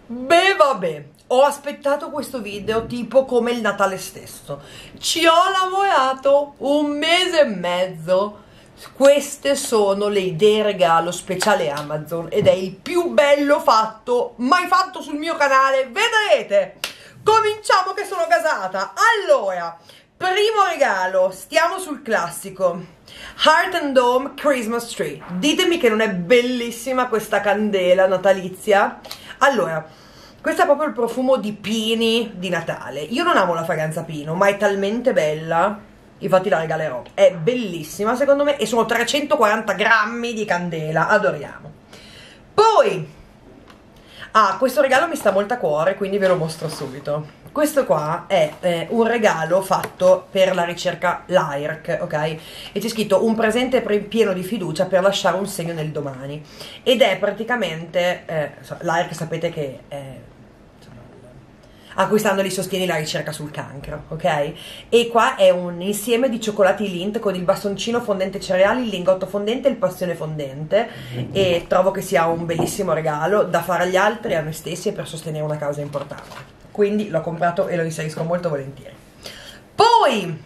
Beh, vabbè, ho aspettato questo video tipo come il Natale stesso. Ci ho lavorato 1 mese e mezzo. Queste sono le idee regalo speciale Amazon ed è il più bello fatto mai fatto sul mio canale. Vedrete. Cominciamo che sono gasata. Allora, primo regalo, stiamo sul classico Heart and Dome Christmas Tree. Ditemi che non è bellissima questa candela natalizia. Allora, questo è proprio il profumo di pini di Natale. Io non amo la fragranza pino, ma è talmente bella, infatti la regalerò. È bellissima secondo me e sono 340 grammi di candela, adoriamo. Poi, questo regalo mi sta molto a cuore, quindi ve lo mostro subito. Questo qua è un regalo fatto per la ricerca l'AIRC, ok? E c'è scritto un presente pieno di fiducia per lasciare un segno nel domani. Ed è praticamente, l'AIRC sapete che acquistandoli sostieni la ricerca sul cancro, ok? E qua è un insieme di cioccolati Lindt con il bastoncino fondente cereali, il lingotto fondente e il pastione fondente, e trovo che sia un bellissimo regalo da fare agli altri e a noi stessi e per sostenere una causa importante. Quindi l'ho comprato e lo inserisco molto volentieri. Poi,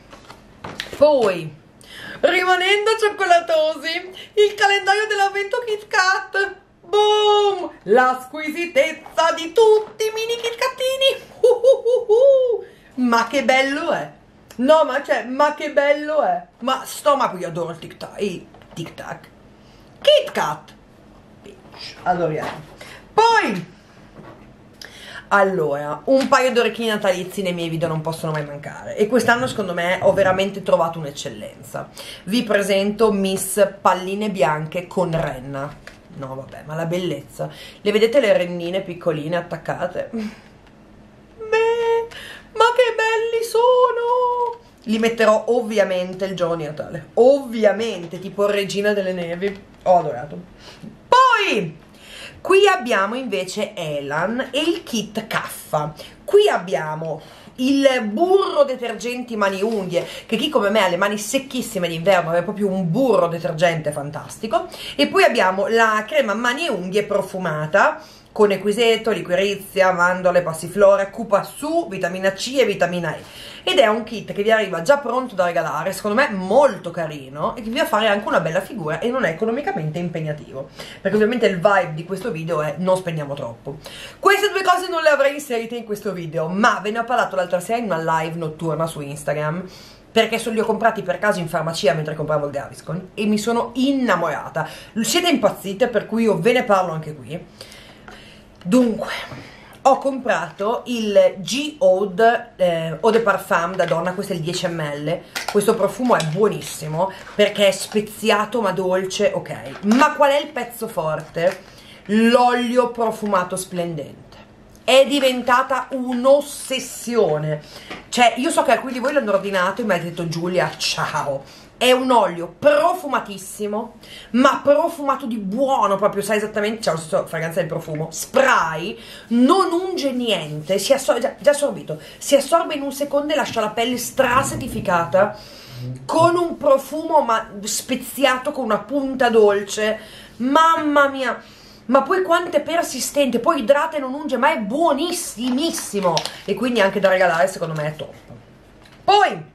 rimanendo cioccolatosi, il calendario dell'avvento Kit Kat. Boom! La squisitezza di tutti i mini Kit Katini. Ma che bello è! No, ma che bello è! Ma stomaco, io adoro il Tic Tac. Kit Kat! Bitch, adoriamo. Poi, allora, un paio di orecchini natalizi nei miei video non possono mai mancare. E quest'anno secondo me ho veramente trovato un'eccellenza. Vi presento Miss Palline Bianche con renna. No vabbè, ma la bellezza. Le vedete le rennine piccoline attaccate? Beh, ma che belli sono! Li metterò ovviamente il giorno di Natale. Ovviamente, tipo Regina delle Nevi. Ho adorato. Poi, qui abbiamo invece Elan e il kit Caffa. Qui abbiamo il burro detergenti mani unghie, che chi come me ha le mani secchissime d'inverno è proprio un burro detergente fantastico. E poi abbiamo la crema mani e unghie profumata con equiseto, liquirizia, mandorle, passiflora, cupassù, vitamina C e vitamina E. Ed è un kit che vi arriva già pronto da regalare, secondo me molto carino, e che vi fa fare anche una bella figura e non è economicamente impegnativo, perché ovviamente il vibe di questo video è non spendiamo troppo. Queste due cose non le avrei inserite in questo video, ma ve ne ho parlato l'altra sera in una live notturna su Instagram, perché li ho comprati per caso in farmacia mentre compravo il Gaviscon e mi sono innamorata. Siete impazzite, per cui io ve ne parlo anche qui. Dunque, ho comprato il Eau de Parfum da donna, questo è il 10 ml. Questo profumo è buonissimo perché è speziato ma dolce, ok. Ma qual è il pezzo forte? L'olio profumato splendente. È diventata un'ossessione. Cioè, io so che alcuni di voi l'hanno ordinato e mi avete detto Giulia, ciao. È un olio profumatissimo, ma profumato di buono, proprio sai esattamente, c'è la stessa fragranza del profumo, spray, non unge niente, già assorbito, si assorbe in un secondo e lascia la pelle strasetificata, con un profumo ma speziato con una punta dolce, mamma mia, ma poi quanto è persistente, poi idrata e non unge, ma è buonissimissimo, e quindi anche da regalare secondo me è top. Poi,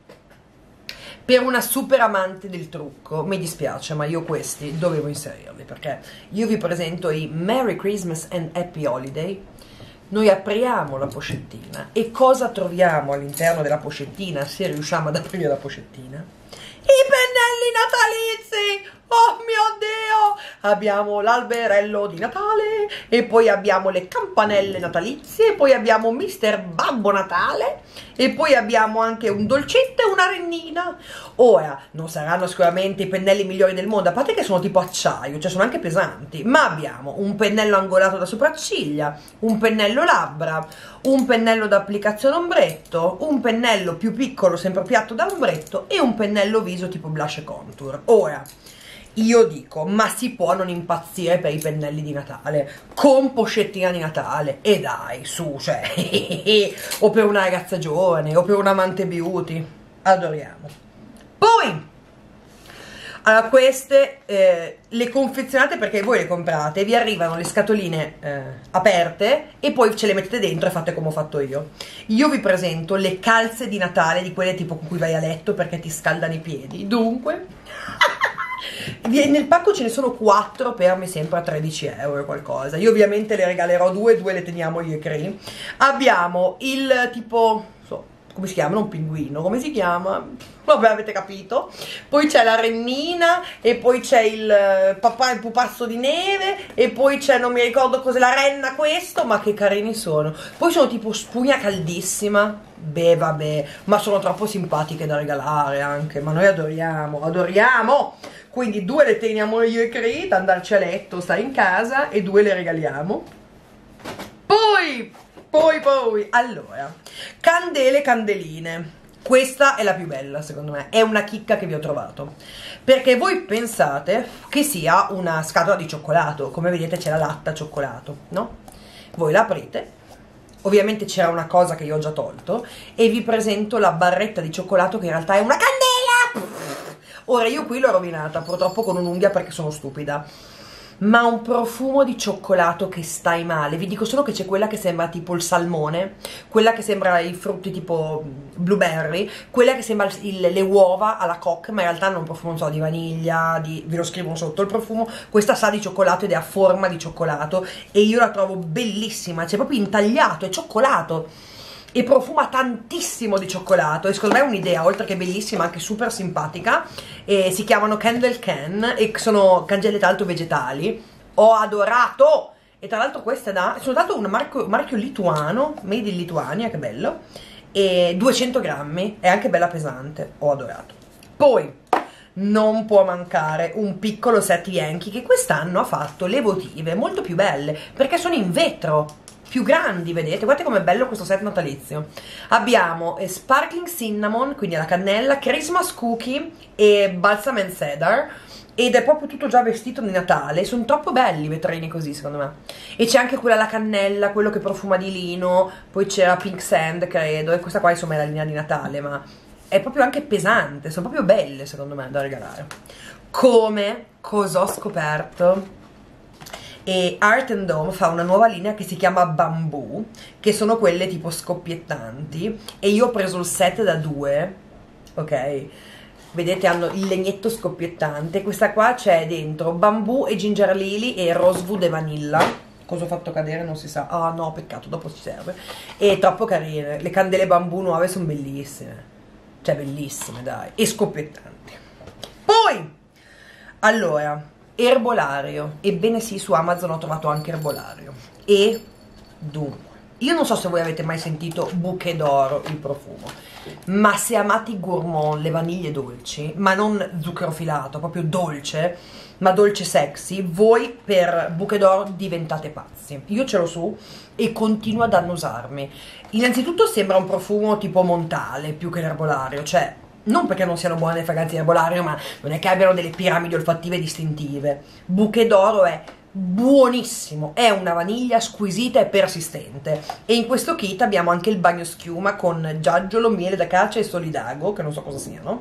per una super amante del trucco, mi dispiace ma io questi dovevo inserirli, perché io vi presento i Merry Christmas and Happy Holiday. Noi apriamo la pochettina e cosa troviamo all'interno della pochettina, se riusciamo ad aprire la pochettina? I pennelli natalizi! Oh mio Dio! Abbiamo l'alberello di Natale e poi abbiamo le campanelle natalizie e poi abbiamo Mister Babbo Natale e poi abbiamo anche un dolcetto e una rennina. Ora, non saranno sicuramente i pennelli migliori del mondo, a parte che sono tipo acciaio, cioè sono anche pesanti, ma abbiamo un pennello angolato da sopracciglia, un pennello labbra, un pennello da applicazione ombretto, un pennello più piccolo sempre piatto da ombretto e un pennello viso tipo blush e contour. Ora, io dico, ma si può non impazzire per i pennelli di Natale con pochettina di Natale? E dai, su, cioè o per una ragazza giovane o per un amante beauty, adoriamo. Poi Allora, queste le confezionate perché voi le comprate, vi arrivano le scatoline aperte e poi ce le mettete dentro e fate come ho fatto io. Io vi presento le calze di Natale, di quelle tipo con cui vai a letto perché ti scaldano i piedi. Dunque, nel pacco ce ne sono 4 per mi sembra 13 euro o qualcosa. Io ovviamente le regalerò 2 le teniamo io e Cree. Abbiamo il tipo, come si chiama? Non pinguino, come si chiama? Vabbè, avete capito. Poi c'è la rennina e poi c'è il papà, il pupazzo di neve e poi c'è, non mi ricordo cos'è, la renna questo, ma che carini sono. Poi sono tipo spugna caldissima. Beh, vabbè, ma sono troppo simpatiche da regalare anche, ma noi adoriamo, adoriamo. Quindi 2 le teniamo io e Cree da andarci a letto, stai in casa, e 2 le regaliamo. Poi, allora, candele, candeline. Questa è la più bella secondo me, è una chicca che vi ho trovato. Perché voi pensate che sia una scatola di cioccolato, come vedete c'è la latta cioccolato, no? Voi la aprite, ovviamente c'era una cosa che io ho già tolto, e vi presento la barretta di cioccolato che in realtà è una candela! Ora io qui l'ho rovinata, purtroppo con un'unghia perché sono stupida. Ma un profumo di cioccolato che stai male. Vi dico solo che c'è quella che sembra tipo il salmone, quella che sembra i frutti tipo blueberry, quella che sembra le uova alla coque, ma in realtà hanno un profumo, non so, di vaniglia, ve lo scrivono sotto il profumo. Questa sa di cioccolato ed è a forma di cioccolato e io la trovo bellissima, c'è proprio intagliato, è cioccolato e profuma tantissimo di cioccolato e secondo me è un'idea, oltre che bellissima, anche super simpatica. E si chiamano Candle Can e sono candele tra l'altro vegetali. Ho adorato! E tra l'altro questa sono dato un marchio lituano, made in Lituania, che bello, e 200 grammi, è anche bella pesante, ho adorato. Poi non può mancare un piccolo set Yankee che quest'anno ha fatto le votive molto più belle perché sono in vetro, più grandi, vedete? Guardate com'è bello questo set natalizio. Abbiamo Sparkling Cinnamon, quindi la cannella, Christmas Cookie e Balsam and Cedar, ed è proprio tutto già vestito di Natale. Sono troppo belli i vetrini così secondo me. E c'è anche quella alla cannella, quello che profuma di lino, poi c'era Pink Sand credo, e questa qua insomma è la linea di Natale, ma è proprio anche pesante, sono proprio belle secondo me da regalare. Cosa ho scoperto? E Art and Dome fa una nuova linea che si chiama Bamboo, che sono quelle tipo scoppiettanti, e io ho preso il set da 2, ok? Vedete, hanno il legnetto scoppiettante. Questa qua c'è dentro bambù e ginger lily e rosewood e vanilla. Cosa ho fatto cadere non si sa. Ah no, peccato, dopo ci serve. E troppo carine, le candele bambù nuove sono bellissime, cioè bellissime dai, e scoppiettanti. Poi, allora, erbolario, ebbene sì, su Amazon ho trovato anche erbolario. E dunque, io non so se voi avete mai sentito Bouquet d'Oro, il profumo, ma se amate i gourmand, le vaniglie dolci, ma non zucchero filato, proprio dolce, ma dolce sexy, voi per Bouquet d'Oro diventate pazzi. Io ce l'ho su e continuo ad annusarmi. Innanzitutto sembra un profumo tipo montale più che l'erbolario, cioè non perché non siano buone le fragranze di erbolario, ma non è che abbiano delle piramidi olfattive distintive. Bouquet d'Oro è buonissimo, è una vaniglia squisita e persistente. E in questo kit abbiamo anche il bagno schiuma con giaggiolo, miele d'acacia e solidago, che non so cosa siano,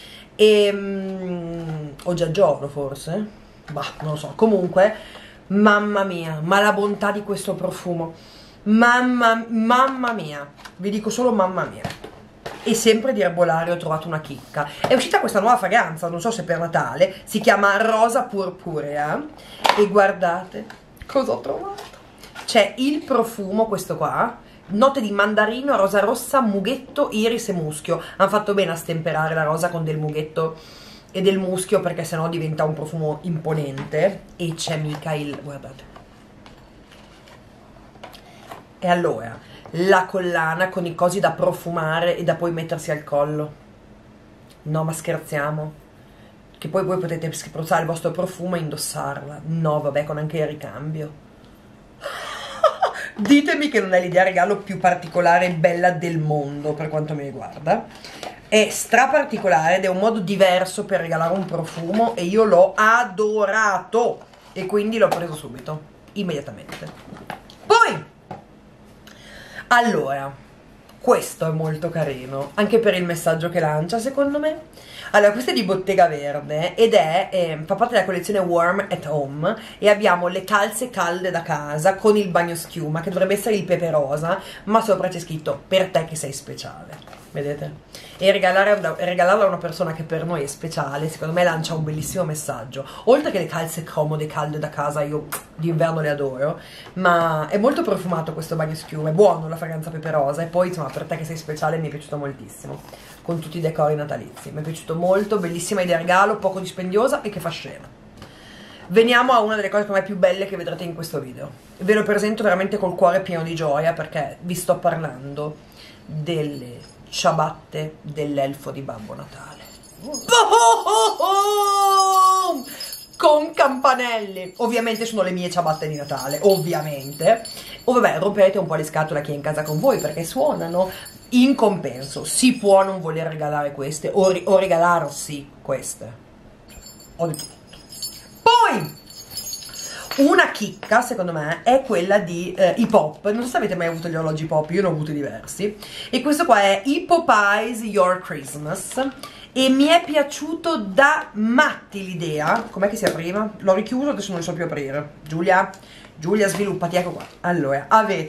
e o giaggiolo forse? Bah, non lo so. Comunque, mamma mia, ma la bontà di questo profumo, mamma mia, vi dico solo mamma mia. E sempre di erbolario ho trovato una chicca. È uscita questa nuova fragranza, non so se per Natale, si chiama Rosa Purpurea e guardate cosa ho trovato. C'è il profumo, questo qua, note di mandarino, rosa rossa, mughetto, iris e muschio. Hanno fatto bene a stemperare la rosa con del mughetto e del muschio perché sennò diventa un profumo imponente. E c'è mica guardate. E allora la collana con i cosi da profumare e da poi mettersi al collo. No, ma scherziamo? Che poi voi potete spruzzare il vostro profumo e indossarla. No, vabbè, con anche il ricambio. Ditemi che non è l'idea regalo più particolare e bella del mondo per quanto mi riguarda. È stra particolare ed è un modo diverso per regalare un profumo e io l'ho adorato e quindi l'ho preso subito, immediatamente. Poi allora, questo è molto carino, anche per il messaggio che lancia, secondo me. Allora, questa è di Bottega Verde ed fa parte della collezione Warm at Home e abbiamo le calze calde da casa con il bagno schiuma che dovrebbe essere il pepe rosa, ma sopra c'è scritto per te che sei speciale, vedete? E regalarla a una persona che per noi è speciale, secondo me lancia un bellissimo messaggio. Oltre che le calze comode, calde da casa, io d'inverno le adoro, ma è molto profumato questo bagno schiuma, è buono la fragranza peperosa e poi insomma per te che sei speciale mi è piaciuto moltissimo, con tutti i decori natalizi, mi è piaciuto molto, bellissima idea regalo, poco dispendiosa e che fa scena. Veniamo a una delle cose per me più belle che vedrete in questo video. Ve lo presento veramente col cuore pieno di gioia perché vi sto parlando delle ciabatte dell'elfo di Babbo Natale. Boom! Con campanelli. Ovviamente sono le mie ciabatte di Natale, ovviamente. O vabbè, romperete un po' le scatole a chi è in casa con voi perché suonano. In compenso, si può non voler regalare queste o regalarsi queste. Ho detto tutto. Poi una chicca, secondo me, è quella di Hip Hop. Non so se avete mai avuto gli orologi Hip Hop, io ne ho avuti diversi. E questo qua è Hippo Pies Your Christmas. E mi è piaciuto da matti l'idea. Com'è che si apriva? L'ho richiuso, adesso non lo so più aprire. Giulia, sviluppati, ecco qua. Allora,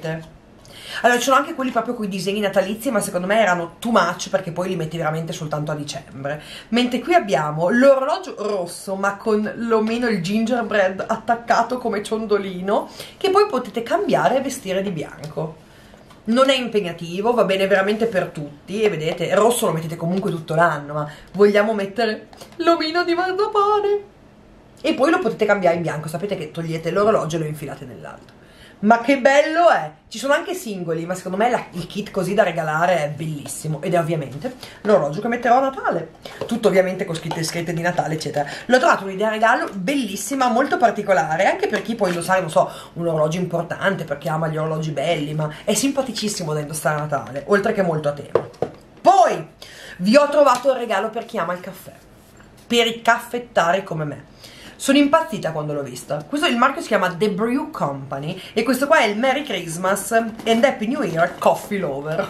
ci sono anche quelli proprio con i disegni natalizi, ma secondo me erano too much perché poi li metti veramente soltanto a dicembre. Mentre qui abbiamo l'orologio rosso, ma con l'omino, il gingerbread attaccato come ciondolino, che poi potete cambiare e vestire di bianco. Non è impegnativo, va bene veramente per tutti, e vedete, il rosso lo mettete comunque tutto l'anno, ma vogliamo mettere l'omino di marzapane. E poi lo potete cambiare in bianco, sapete che togliete l'orologio e lo infilate nell'altro. Ma che bello è! Ci sono anche singoli, ma secondo me il kit così da regalare è bellissimo. Ed è ovviamente l'orologio che metterò a Natale. Tutto ovviamente con scritte di Natale, eccetera. L'ho trovato un'idea regalo bellissima, molto particolare, anche per chi poi indossare, non so, un orologio importante, perché ama gli orologi belli, ma è simpaticissimo da indossare a Natale, oltre che molto a tema. Poi, vi ho trovato il regalo per chi ama il caffè. Per i caffettari come me. Sono impazzita quando l'ho vista. Il marchio si chiama The Brew Company e questo qua è il Merry Christmas and Happy New Year Coffee Lover.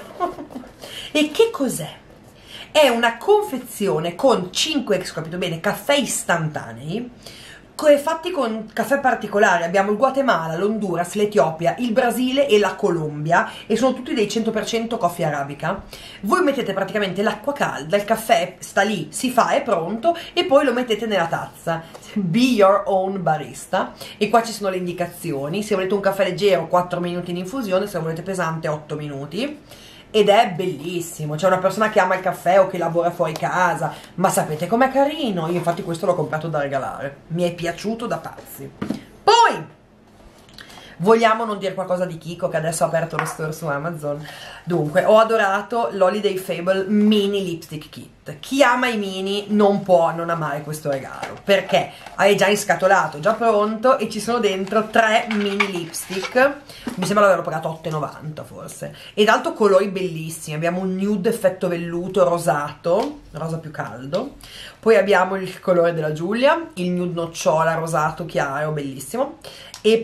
E che cos'è? È una confezione con 5, se ho capito bene, caffè istantanei fatti con caffè particolari. Abbiamo il Guatemala, l'Honduras, l'Etiopia, il Brasile e la Colombia e sono tutti dei 100% coffee arabica. Voi mettete praticamente l'acqua calda, il caffè sta lì, si fa, è pronto e poi lo mettete nella tazza. Be your own barista. E qua ci sono le indicazioni: se volete un caffè leggero 4 minuti in infusione, se lo volete pesante 8 minuti. Ed è bellissimo, c'è una persona che ama il caffè o che lavora fuori casa, ma sapete com'è carino? Io infatti questo l'ho comprato da regalare, mi è piaciuto da pazzi. Poi vogliamo non dire qualcosa di Kiko, che adesso ha aperto lo store su Amazon. Dunque, ho adorato l'Holiday Fable Mini Lipstick Kit. Chi ama i mini non può non amare questo regalo, perché è già inscatolato, già pronto, e ci sono dentro 3 mini lipstick. Mi sembra l'averlo pagato 8,90 forse. E d'altro colori bellissimi. Abbiamo un nude effetto velluto rosato, rosa più caldo. Poi abbiamo il colore della Giulia, il nude nocciola rosato chiaro, bellissimo. E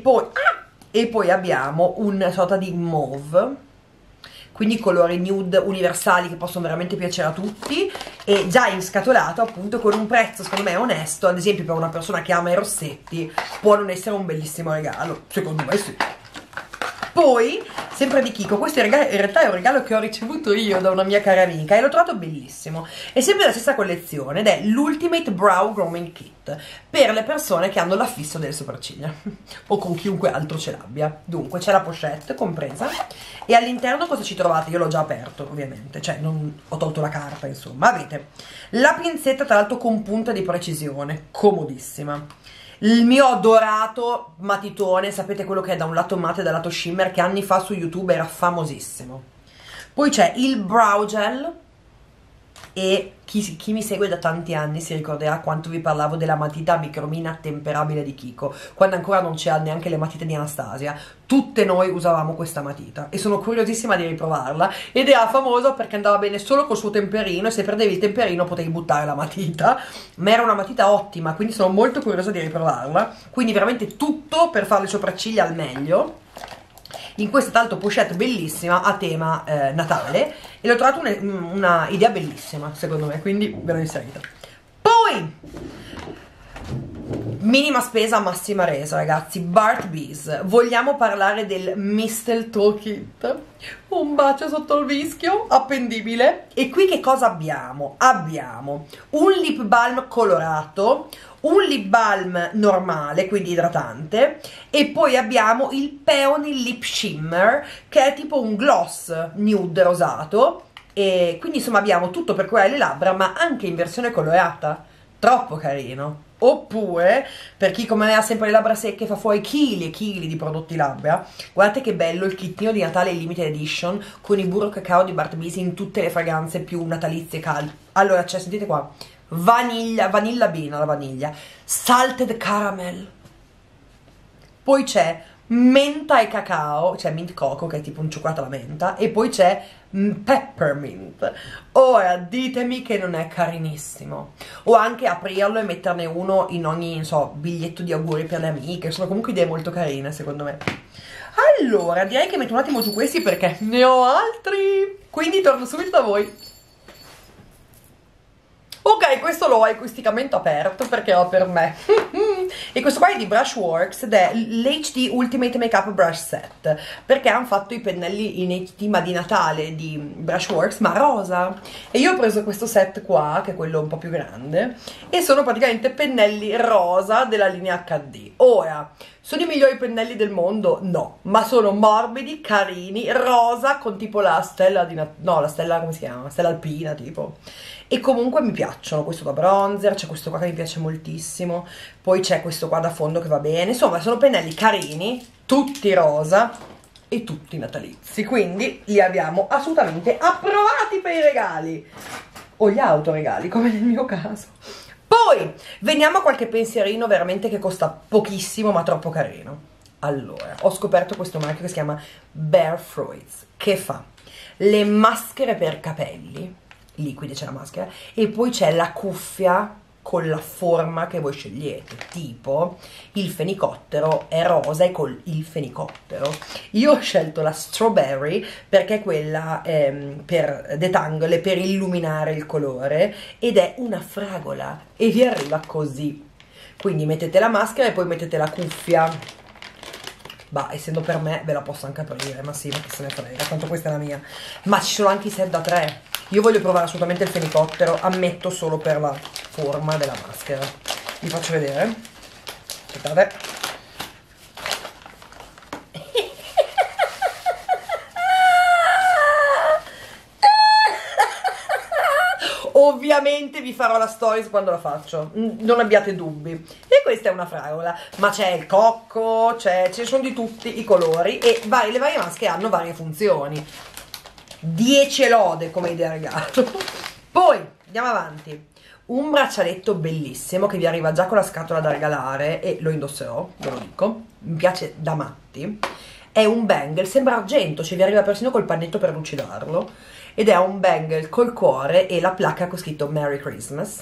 poi abbiamo una sorta di mauve, quindi colori nude universali che possono veramente piacere a tutti, e già inscatolato appunto con un prezzo secondo me onesto. Ad esempio per una persona che ama i rossetti può non essere un bellissimo regalo, secondo me sì. Poi, sempre di Kiko, questo in realtà è un regalo che ho ricevuto io da una mia cara amica e l'ho trovato bellissimo. È sempre la stessa collezione ed è l'Ultimate Brow Grooming Kit per le persone che hanno l'affisso delle sopracciglia o con chiunque altro ce l'abbia. Dunque c'è la pochette compresa e all'interno cosa ci trovate? Io l'ho già aperto ovviamente, cioè non ho tolto la carta, insomma. Avete la pinzetta tra l'altro con punta di precisione, comodissima. Il mio adorato matitone, sapete quello che è da un lato matte e dal lato shimmer, che anni fa su YouTube era famosissimo. Poi c'è il brow gel e chi mi segue da tanti anni si ricorderà quanto vi parlavo della matita micromina temperabile di Kiko, quando ancora non c'erano neanche le matite di Anastasia. Tutte noi usavamo questa matita e sono curiosissima di riprovarla, ed era famosa perché andava bene solo col suo temperino e se perdevi il temperino potevi buttare la matita, ma era una matita ottima, quindi sono molto curiosa di riprovarla. Quindi veramente tutto per fare le sopracciglia al meglio in questa tanto pochette bellissima a tema Natale, e l'ho trovato una idea bellissima secondo me, quindi ve l'ho inserita. Poi minima spesa, massima resa, ragazzi. Bart Bees. Vogliamo parlare del Mistletoe Kit? Un bacio sotto il vischio, appendibile. E qui che cosa abbiamo? Abbiamo un lip balm colorato, un lip balm normale, quindi idratante, e poi abbiamo il Peony Lip Shimmer, che è tipo un gloss nude rosato. E quindi insomma abbiamo tutto per curare le labbra, ma anche in versione colorata. Troppo carino. Oppure, per chi come me ha sempre le labbra secche, fa fuori chili e chili di prodotti labbra, guardate che bello il kittino di Natale Limited Edition con il burro cacao di Bart Bees in tutte le fragranze più natalizie calde. Allora, cioè, sentite qua, vanilla bean, la vaniglia, salted caramel, poi c'è menta e cacao, cioè mint coco che è tipo un cioccolato alla menta, e poi c'è peppermint. Ora ditemi che non è carinissimo. O anche aprirlo e metterne uno in ogni, non so, biglietto di auguri per le amiche. Sono comunque idee molto carine secondo me. Allora direi che metto un attimo giù questi perché ne ho altri, quindi torno subito da voi. Ok, questo l'ho acusticamente aperto perché ho per me. E questo qua è di Brushworks ed è l'HD Ultimate Makeup Brush Set, perché hanno fatto i pennelli in HD ma di Natale di Brushworks, ma rosa. E io ho preso questo set qua, che è quello un po' più grande, e sono praticamente pennelli rosa della linea HD. Ora, sono i migliori pennelli del mondo? No, ma sono morbidi, carini, rosa, con tipo la stella di no, la stella, come si chiama? La stella alpina, tipo. E comunque mi piacciono. Questo da bronzer, c'è questo qua che mi piace moltissimo, poi c'è questo qua da fondo che va bene. Insomma, sono pennelli carini, tutti rosa e tutti natalizi, quindi li abbiamo assolutamente approvati per i regali, o gli autoregali, come nel mio caso. Poi veniamo a qualche pensierino veramente che costa pochissimo ma troppo carino. Allora, ho scoperto questo marchio che si chiama Bare Fruits, che fa le maschere per capelli liquide, c'è la maschera, e poi c'è la cuffia con la forma che voi scegliete, tipo il fenicottero è rosa e con il fenicottero. Io ho scelto la strawberry perché è quella per detangle, per illuminare il colore, ed è una fragola e vi arriva così. Quindi mettete la maschera e poi mettete la cuffia. Bah, essendo per me ve la posso anche aprire, ma sì, ma che se ne frega, tanto questa è la mia. Ma ci sono anche i set da 3. Io voglio provare assolutamente il fenicottero, ammetto solo per la forma della maschera. Vi faccio vedere. Aspettate. Ovviamente vi farò la stories quando la faccio, non abbiate dubbi. E questa è una fragola, ma c'è il cocco, ci sono di tutti i colori e le varie maschere hanno varie funzioni. 10 lode come idea regalo. Poi andiamo avanti. Un braccialetto bellissimo che vi arriva già con la scatola da regalare e lo indosserò, ve lo dico, mi piace da matti. È un bangle, sembra argento, vi arriva persino col pannetto per lucidarlo, ed è un bangle col cuore e la placca con scritto Merry Christmas.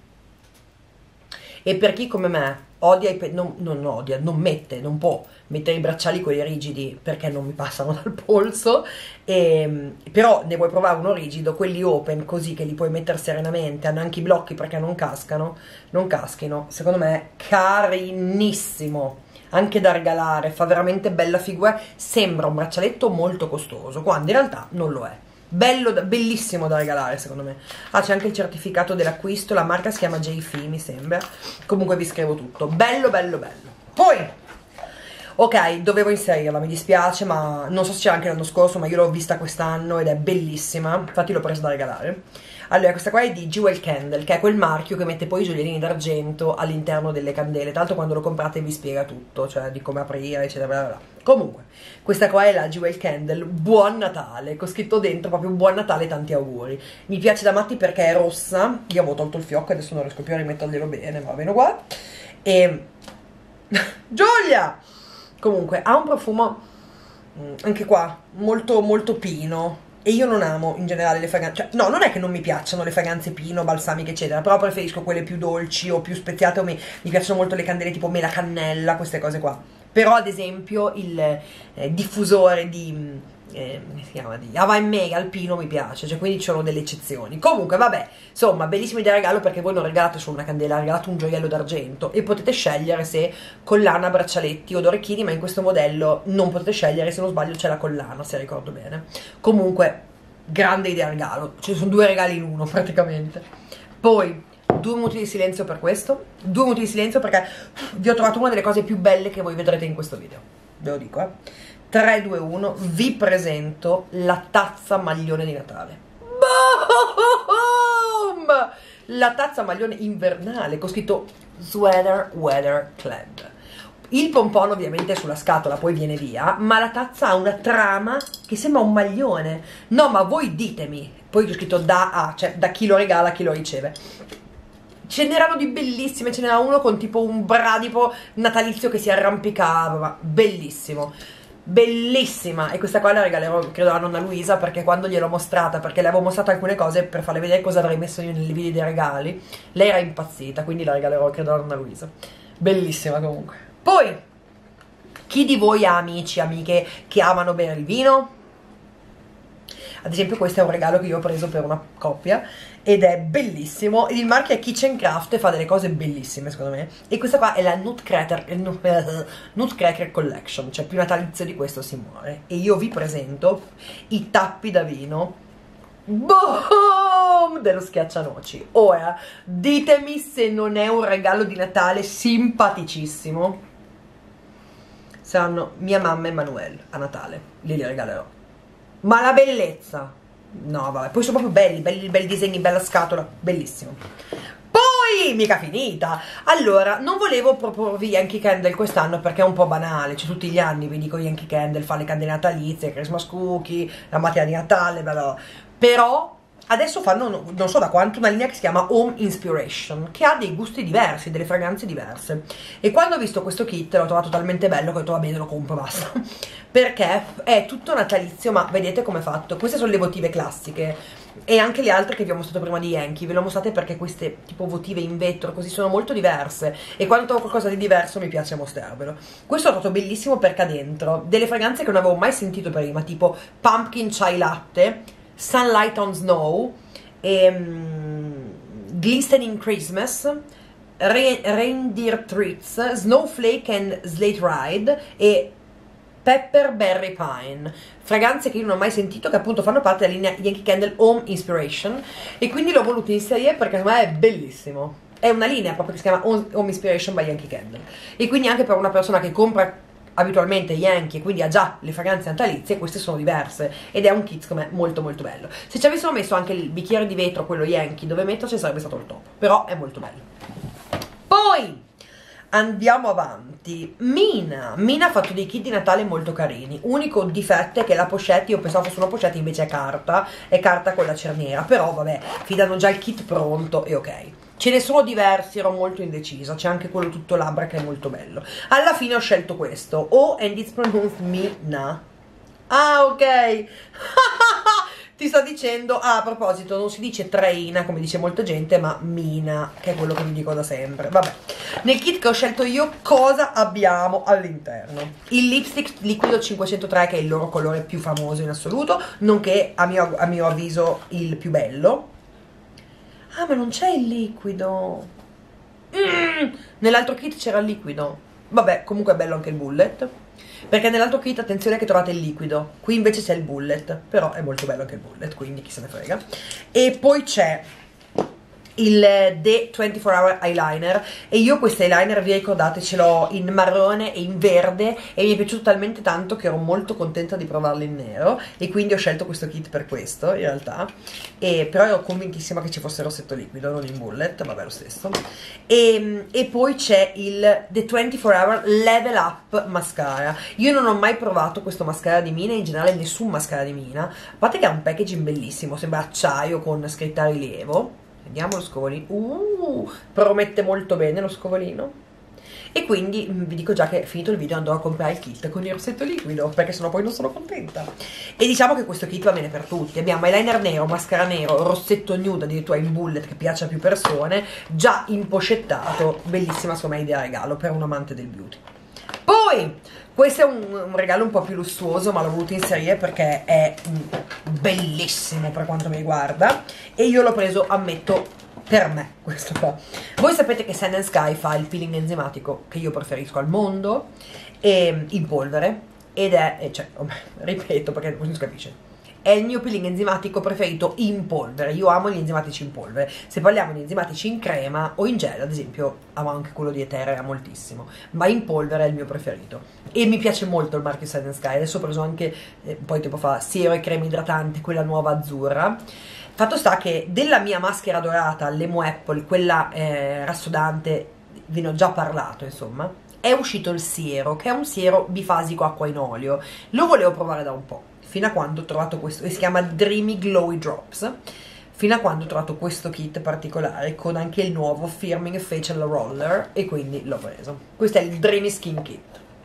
E per chi come me odia non può mettere i bracciali quelli rigidi perché non mi passano dal polso, però ne vuoi provare uno rigido, quelli open così che li puoi mettere serenamente, hanno anche i blocchi perché non caschino, secondo me carinissimo, anche da regalare, fa veramente bella figura, sembra un braccialetto molto costoso quando in realtà non lo è. Bello, bellissimo da regalare secondo me. Ah, c'è anche il certificato dell'acquisto, la marca si chiama JFE mi sembra, comunque vi scrivo tutto, bello bello bello. Poi ok, dovevo inserirla, mi dispiace, ma non so se c'era anche l'anno scorso, ma io l'ho vista quest'anno ed è bellissima, infatti l'ho presa da regalare. Allora, questa qua è di Jewel Candle, che è quel marchio che mette poi i gioiellini d'argento all'interno delle candele. Tra l'altro quando lo comprate vi spiega tutto, cioè di come aprire, eccetera, bla bla bla. Comunque, questa qua è la Jewel Candle Buon Natale, con scritto dentro proprio Buon Natale e tanti auguri. Mi piace da matti perché è rossa, io avevo tolto il fiocco, adesso non riesco più a rimetterglielo bene, va bene qua. E... Giulia! Comunque, ha un profumo, anche qua, molto molto pino. E io non amo in generale le fragranze, cioè, no, non è che non mi piacciono le fragranze pino, balsamiche eccetera, però preferisco quelle più dolci o più speziate, o mi piacciono molto le candele tipo mela cannella, queste cose qua. Però ad esempio il diffusore di si chiama di Ava e Mega Alpino mi piace, cioè quindi ci sono delle eccezioni. Comunque vabbè, insomma, bellissimo idea regalo, perché voi non regalate solo una candela, regalate un gioiello d'argento e potete scegliere se collana, braccialetti o orecchini, ma in questo modello non potete scegliere, se non sbaglio c'è la collana, se ricordo bene. Comunque grande idea regalo, ci sono due regali in uno praticamente. Poi 2 minuti di silenzio per questo, 2 minuti di silenzio perché vi ho trovato una delle cose più belle che voi vedrete in questo video, ve lo dico. 3, 2, 1, vi presento la tazza maglione di Natale. Boom! La tazza maglione invernale con scritto Sweater Weather Club. Il pompon ovviamente è sulla scatola, poi viene via, ma la tazza ha una trama che sembra un maglione. No, ma voi ditemi, poi ho scritto da A, cioè da chi lo regala a chi lo riceve. Ce n'erano di bellissime, ce n'era uno con tipo un bradipo natalizio che si arrampicava, bellissimo. Bellissima, e questa qua la regalerò credo alla nonna Luisa, perché quando gliel'ho mostrata, perché le avevo mostrato alcune cose per farle vedere cosa avrei messo io nei video dei regali, lei era impazzita, quindi la regalerò credo alla nonna Luisa. Bellissima comunque. Poi, chi di voi ha amici, amiche che amano bere il vino? Ad esempio questo è un regalo che io ho preso per una coppia ed è bellissimo. Il marchio è Kitchen Craft e fa delle cose bellissime secondo me. E questa qua è la Nutcracker Collection, cioè più natalizio di questo si muore. E io vi presento i tappi da vino, boom, dello Schiaccianoci. Ora, ditemi se non è un regalo di Natale simpaticissimo. Saranno mia mamma e Manuel a Natale, li regalerò. Ma la bellezza, no vabbè, poi sono proprio belli disegni, bella scatola, bellissimo. Poi, mica finita, allora, non volevo proporvi Yankee Candle quest'anno perché è un po' banale, cioè tutti gli anni vi dico Yankee Candle, fa le candele natalizie, Christmas cookie, la mattina di Natale, bla bla. Però adesso fanno, non so da quanto, una linea che si chiama Home Inspiration, che ha dei gusti diversi, delle fragranze diverse. E quando ho visto questo kit l'ho trovato talmente bello che ho detto va bene, lo compro, basta. Perché è tutto natalizio, ma vedete com'è fatto? Queste sono le votive classiche e anche le altre che vi ho mostrato prima di Yankee, ve le ho mostrate perché queste tipo votive in vetro così sono molto diverse e quando trovo qualcosa di diverso mi piace mostrarvelo. Questo l'ho trovato bellissimo perché ha dentro delle fragranze che non avevo mai sentito prima, tipo Pumpkin Chai Latte, Sunlight on Snow, Glistening Christmas, Reindeer Treats, Snowflake and Slate Ride e Pepper Berry Pine, fragranze che io non ho mai sentito, che appunto fanno parte della linea Yankee Candle Home Inspiration, e quindi l'ho voluto inserire perché secondo me è bellissimo. È una linea proprio che si chiama Home Inspiration by Yankee Candle, e quindi anche per una persona che compra abitualmente Yankee e quindi ha già le fragranze natalizie, queste sono diverse ed è un kit secondo me molto molto bello. Se ci avessero messo anche il bicchiere di vetro, quello Yankee, dove metterci sarebbe stato il top, però è molto bello. Poi andiamo avanti. Mina ha fatto dei kit di Natale molto carini. Unico difetto è che la pochette, io pensavo fosse una pochette, invece è carta con la cerniera, però vabbè, ti danno già il kit pronto e ok. Ce ne sono diversi, ero molto indecisa, c'è anche quello tutto labbra che è molto bello. Alla fine ho scelto questo, Oh and it's pronounced Mina. Ah, ok. Ti sto dicendo, a proposito, non si dice traina come dice molta gente, ma Mina, che è quello che vi dico da sempre. Vabbè, nel kit che ho scelto io cosa abbiamo all'interno? Il lipstick liquido 503, che è il loro colore più famoso in assoluto, nonché a mio avviso il più bello. Ah, ma non c'è il liquido. Nell'altro kit c'era il liquido. Vabbè, comunque è bello anche il bullet, perché nell'altro kit, attenzione, che trovate il liquido, qui invece c'è il bullet, però è molto bello anche il bullet, quindi chi se ne frega. E poi c'è il The 24 Hour Eyeliner, e io questo eyeliner, vi ricordate, ce l'ho in marrone e in verde e mi è piaciuto talmente tanto che ero molto contenta di provarlo in nero, e quindi ho scelto questo kit per questo in realtà, però ero convintissima che ci fosse rossetto liquido, non in bullet, vabbè lo stesso. E poi c'è il The 24 Hour Level Up Mascara. Io non ho mai provato questo mascara di Mina, in generale nessun mascara di Mina, a parte che ha un packaging bellissimo, sembra acciaio con scritta rilievo. Vediamo lo scovolino, promette molto bene lo scovolino, e quindi vi dico già che finito il video andrò a comprare il kit con il rossetto liquido, perché sennò poi non sono contenta. E diciamo che questo kit va bene per tutti, abbiamo eyeliner nero, mascara nero, rossetto nude addirittura in bullet che piace a più persone, già impoccettato, bellissima secondo me idea regalo per un amante del beauty. Poi Poi questo è un regalo un po' più lussuoso, ma l'ho voluto inserire perché è bellissimo per quanto mi riguarda, e io l'ho preso, ammetto, per me questo qua. Voi sapete che Sand Sky fa il peeling enzimatico che io preferisco al mondo, e in polvere, ed è, cioè, ripeto perché non si capisce, è il mio peeling enzimatico preferito in polvere. Io amo gli enzimatici in polvere. Se parliamo di enzimatici in crema o in gel, ad esempio, amo anche quello di Eterea moltissimo, ma in polvere è il mio preferito. E mi piace molto il marchio Sand Sky. Adesso ho preso anche, un po' di tempo fa, siero e crema idratante, quella nuova azzurra. Fatto sta che della mia maschera dorata, l'Emo Apple, quella rassodante, ve ne ho già parlato, insomma, è uscito il siero, che è un siero bifasico acqua in olio. Lo volevo provare da un po', fino a quando ho trovato questo, che si chiama Dreamy Glowy Drops, fino a quando ho trovato questo kit particolare con anche il nuovo Firming Facial Roller, e quindi l'ho preso. Questo è il Dreamy Skin Kit.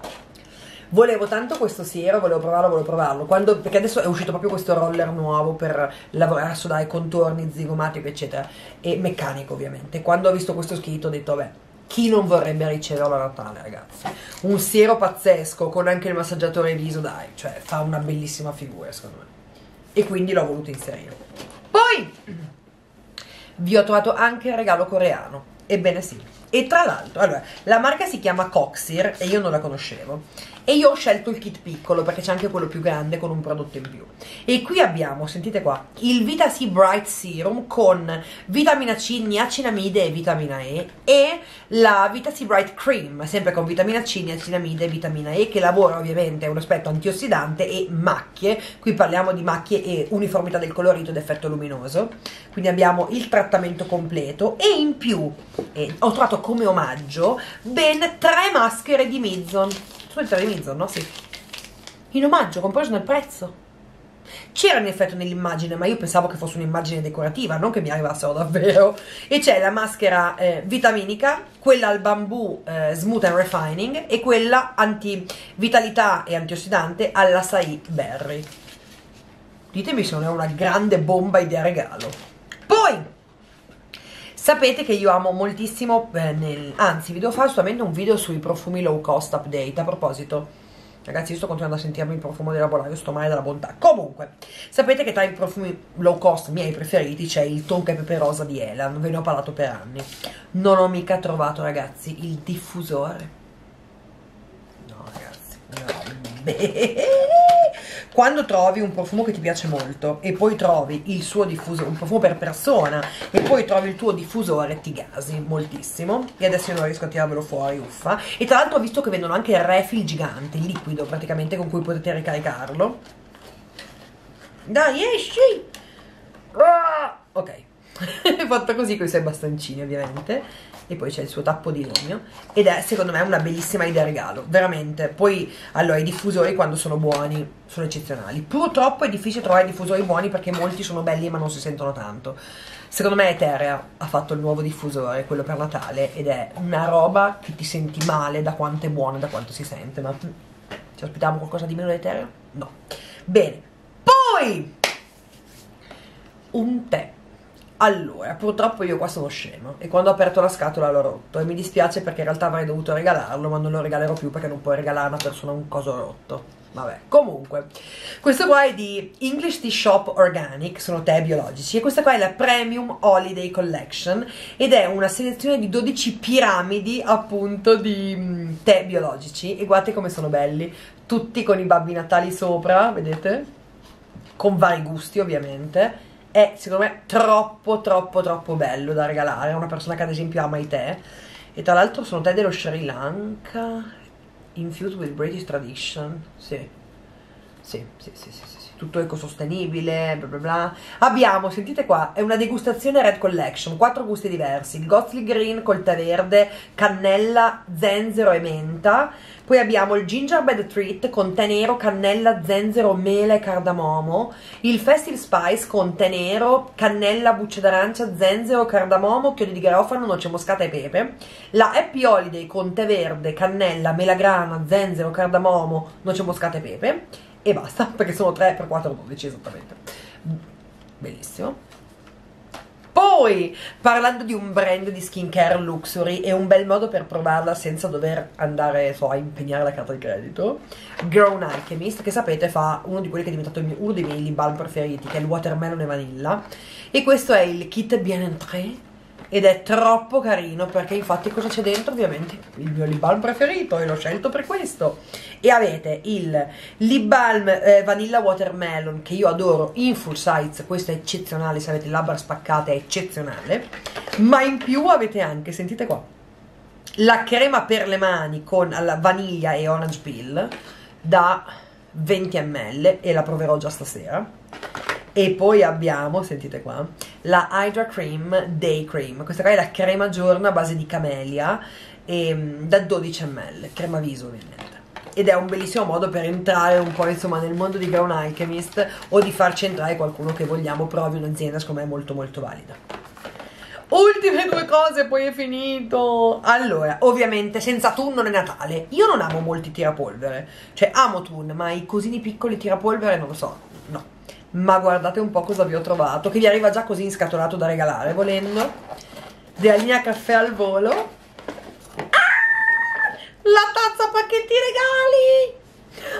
Volevo tanto questo siero, volevo provarlo, perché adesso è uscito proprio questo roller nuovo per lavorare su dai contorni, zigomatico eccetera, e meccanico ovviamente. Quando ho visto questo kit ho detto, beh, chi non vorrebbe riceverlo a Natale, ragazzi? Un siero pazzesco con anche il massaggiatore viso, dai, cioè fa una bellissima figura secondo me, e quindi l'ho voluto inserire. Poi vi ho trovato anche il regalo coreano, ebbene sì, e tra l'altro, allora, la marca si chiama Coxir e io non la conoscevo, e io ho scelto il kit piccolo perché c'è anche quello più grande con un prodotto in più. E qui abbiamo, sentite qua, il Vita C Bright Serum con vitamina C, niacinamide e vitamina E, e la Vita C Bright Cream, sempre con vitamina C, niacinamide e vitamina E, che lavora ovviamente un aspetto antiossidante e macchie. Qui parliamo di macchie e uniformità del colorito ed effetto luminoso. Quindi abbiamo il trattamento completo, e in più ho trovato come omaggio ben 3 maschere di Mizon. Sono 3 di Mizon, no? Sì. In omaggio, compreso nel prezzo. C'era in effetti nell'immagine, ma io pensavo che fosse un'immagine decorativa, non che mi arrivassero davvero. E c'è la maschera vitaminica, quella al bambù smooth and refining, e quella anti-vitalità e antiossidante all'acai berry. Ditemi se non è una grande bomba idea regalo. Poi sapete che io amo moltissimo, anzi vi devo fare solamente un video sui profumi low cost update. A proposito, ragazzi, io sto continuando a sentirmi il profumo della Bolaro, sto male della bontà. Comunque, sapete che tra i profumi low cost miei preferiti c'è il tonka e pepe rosa di Elan, ve ne ho parlato per anni. Non ho mica trovato, ragazzi, il diffusore. No, ragazzi, no. Quando trovi un profumo che ti piace molto e poi trovi il suo diffusore, un profumo per persona, e poi trovi il tuo diffusore, ti gasi moltissimo. E adesso io non riesco a tirarvelo fuori, uffa. E tra l'altro ho visto che vendono anche il refill gigante, il liquido praticamente, con cui potete ricaricarlo. Dai, esci! Ah, ok. Fatto così con i suoi bastoncini ovviamente, e poi c'è il suo tappo di legno, ed è secondo me una bellissima idea regalo, veramente. Poi allora, i diffusori quando sono buoni sono eccezionali. Purtroppo è difficile trovare diffusori buoni perché molti sono belli ma non si sentono tanto. Secondo me Eterea ha fatto il nuovo diffusore, quello per Natale, ed è una roba che ti senti male da quanto è buono e da quanto si sente. Ma ci aspettiamo qualcosa di meno da Eterea? No. Bene, poi un tè. Allora, purtroppo io qua sono scema, e quando ho aperto la scatola l'ho rotto, e mi dispiace perché in realtà avrei dovuto regalarlo, ma non lo regalerò più perché non puoi regalare a una persona un coso rotto. Vabbè, comunque, questo qua è di English Tea Shop Organic, sono tè biologici, e questa qua è la Premium Holiday Collection, ed è una selezione di 12 piramidi appunto di tè biologici, e guardate come sono belli, tutti con i babbi natali sopra, vedete? Con vari gusti ovviamente. È secondo me troppo bello da regalare a una persona che ad esempio ama i tè. E tra l'altro sono tè dello Sri Lanka, infused with British tradition. Sì, tutto ecosostenibile, bla bla bla. Abbiamo, sentite qua, è una degustazione Red Collection, 4 gusti diversi: il Ghostly Green col tè verde, cannella, zenzero e menta. Poi abbiamo il Gingerbread Treat con tè nero, cannella, zenzero, mela e cardamomo. Il Festive Spice con tè nero, cannella, buccia d'arancia, zenzero, cardamomo, chiodi di garofano, noce moscata e pepe. La Happy Holiday con tè verde, cannella, melagrana, zenzero, cardamomo, noce moscata e pepe. E basta, perché sono 3 per 4 12 esattamente. Bellissimo. Poi, parlando di un brand di skincare luxury e un bel modo per provarla senza dover andare a impegnare la carta di credito, Grown Alchemist, che sapete fa uno di quelli che è diventato uno dei miei lip balm preferiti, che è il Watermelon e Vanilla, e questo è il kit Bien Entré ed è troppo carino perché infatti cosa c'è dentro? Ovviamente il mio lip balm preferito e l'ho scelto per questo. E avete il lip balm Vanilla Watermelon che io adoro in full size, questo è eccezionale, se avete le labbra spaccate è eccezionale, ma in più avete anche, sentite qua, la crema per le mani con la vaniglia e orange peel da 20 ml e la proverò già stasera. E poi abbiamo, sentite qua, la Hydra Cream Day Cream. Questa qua è la crema giorno a base di camelia da 12 ml, crema viso ovviamente. Ed è un bellissimo modo per entrare un po' insomma nel mondo di Grown Alchemist o di farci entrare qualcuno che vogliamo provi un'azienda secondo me molto molto valida. Ultime due cose, poi è finito. Allora, ovviamente senza Toon non è Natale. Io non amo molti tirapolvere, cioè amo Toon, ma i cosini piccoli tirapolvere non lo so, no. Ma guardate un po' cosa vi ho trovato, che vi arriva già così inscatolato da regalare, volendo. Della linea caffè al volo. Ah! La tazza pacchetti regali!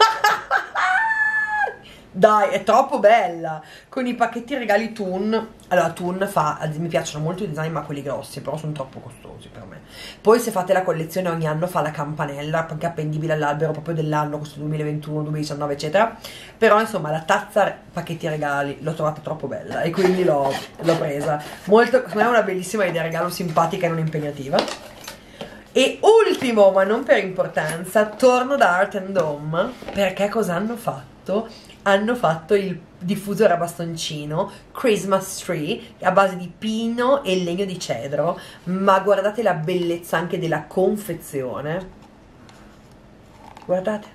Dai, è troppo bella! Con i pacchetti regali Toon. Allora, Toon mi piacciono molto i design, ma quelli grossi, però sono troppo costosi per me. Poi se fate la collezione ogni anno fa la campanella, anche appendibile all'albero proprio dell'anno, questo 2021, 2019, eccetera. Però insomma la tazza pacchetti regali l'ho trovata troppo bella e quindi l'ho presa. Molto, secondo me è una bellissima idea regalo, simpatica e non impegnativa. E ultimo, ma non per importanza, torno da Art & Home, perché cosa hanno fatto? Hanno fatto il diffusore a bastoncino Christmas Tree a base di pino e legno di cedro, ma guardate la bellezza anche della confezione, guardate,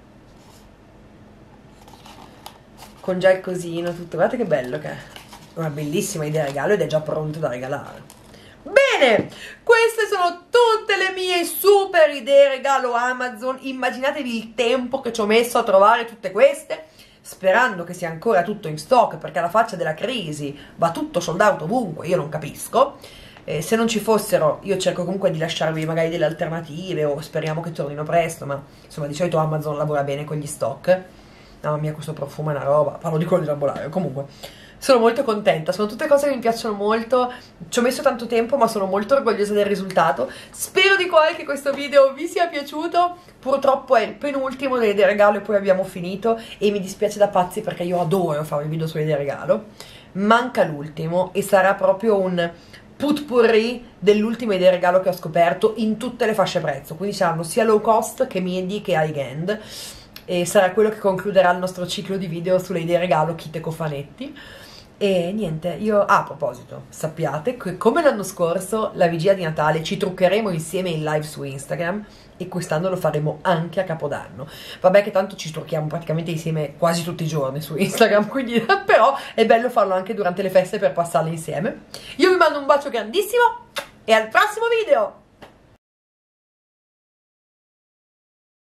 con già il cosino tutto, guardate che bello che è, una bellissima idea regalo ed è già pronto da regalare. Bene, queste sono tutte le mie super idee regalo Amazon. Immaginatevi il tempo che ci ho messo a trovare tutte queste, sperando che sia ancora tutto in stock, perché alla faccia della crisi va tutto sold out ovunque, io non capisco. Se non ci fossero io cerco comunque di lasciarvi magari delle alternative o speriamo che tornino presto, ma insomma di solito Amazon lavora bene con gli stock. Mamma mia, questo profumo è una roba, parlo di quello di laboratorio. Comunque sono molto contenta, sono tutte cose che mi piacciono molto, ci ho messo tanto tempo ma sono molto orgogliosa del risultato. Spero di cuore che questo video vi sia piaciuto, purtroppo è il penultimo delle idee regalo e poi abbiamo finito e mi dispiace da pazzi perché io adoro fare video sulle idee regalo. Manca l'ultimo e sarà proprio un potpourri dell'ultima idea regalo che ho scoperto in tutte le fasce prezzo, quindi saranno sia low cost che medi che high end e sarà quello che concluderà il nostro ciclo di video sulle idee regalo, kit e cofanetti. E niente, io a proposito, sappiate che come l'anno scorso, la vigilia di Natale ci truccheremo insieme in live su Instagram e quest'anno lo faremo anche a Capodanno. Vabbè che tanto ci trucchiamo praticamente insieme quasi tutti i giorni su Instagram, quindi però è bello farlo anche durante le feste per passarle insieme. Io vi mando un bacio grandissimo e al prossimo video!